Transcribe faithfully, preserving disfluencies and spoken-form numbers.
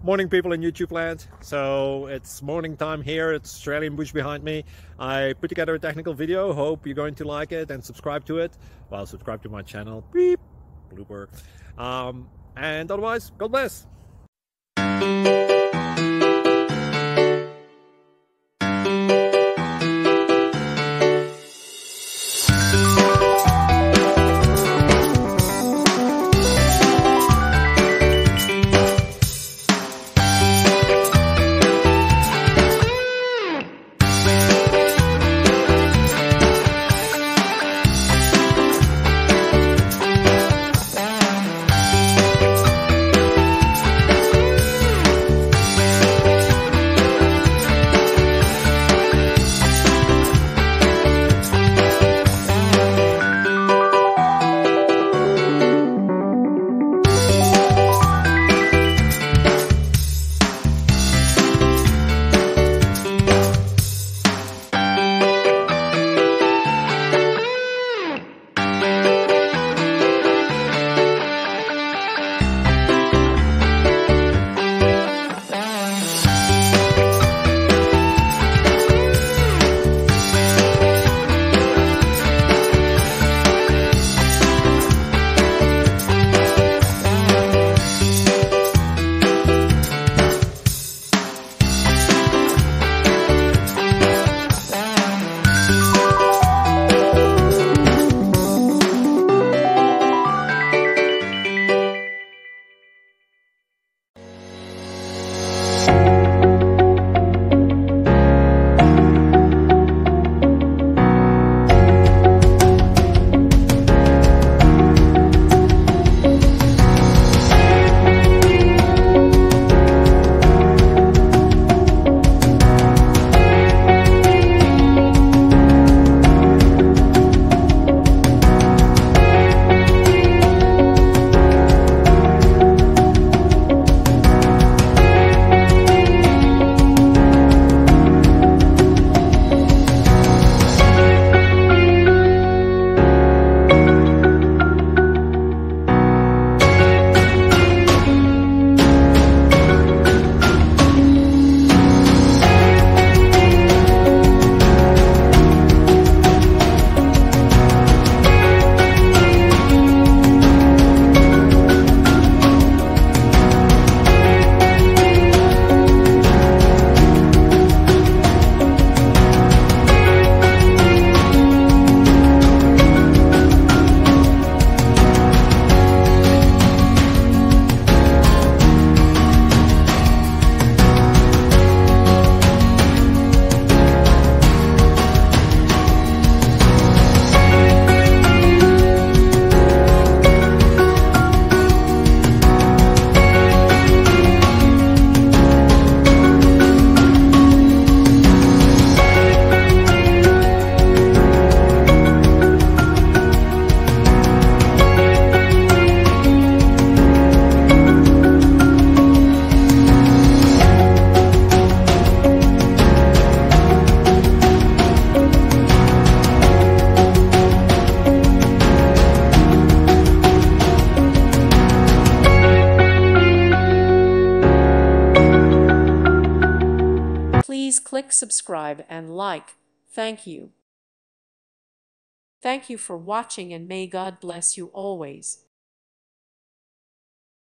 Morning, people in YouTube land. So it's morning time here. It's Australian bush behind me. I put together a technical video. Hope you're going to like it and subscribe to it. Well, subscribe to my channel. Beep. Blooper. Um, and otherwise, God bless. Please click subscribe and like. Thank you. Thank you for watching and may God bless you always.